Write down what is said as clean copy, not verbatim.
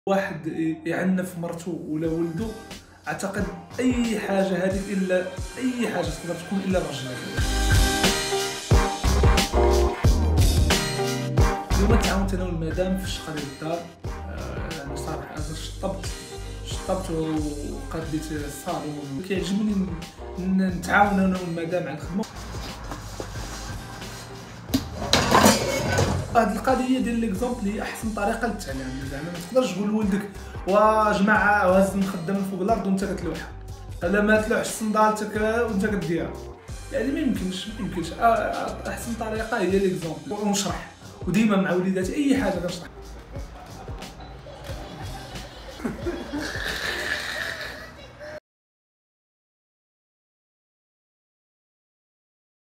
واحد يعنف مرته ولا ولده، اعتقد اي حاجه هذيك الا اي حاجه تقدر تكون الا الرجل. اليوم تعاونت انا والمدام في الشقه ديال الدار. يعني صراحه انا شطبت وبقات ديت الصالون. كيعجبني نتعاون انا والمدام على الخدمه. هاد القضيه ديال ليكزومبل هي احسن طريقه للتعليم. زعما ما تقدرش تقول لولدك وجماعه وهز مخدم فوق الارض وانت كتلوحها، الا ما تلوحش صندالتك وانت كديرها، يعني ما يمكنش. احسن طريقه هي ليكزومبل ونشرح، وديما مع وليداتي اي حاجه كنشرح.